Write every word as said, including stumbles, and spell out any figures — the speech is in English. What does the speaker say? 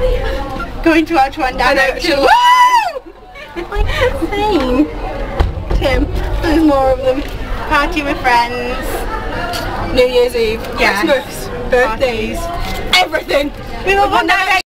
Going to watch One Direction. It's like insane. Tim, there's more of them. Party with friends. New Year's Eve. Yes. Christmas. Birthdays. Everything. We love One Direction.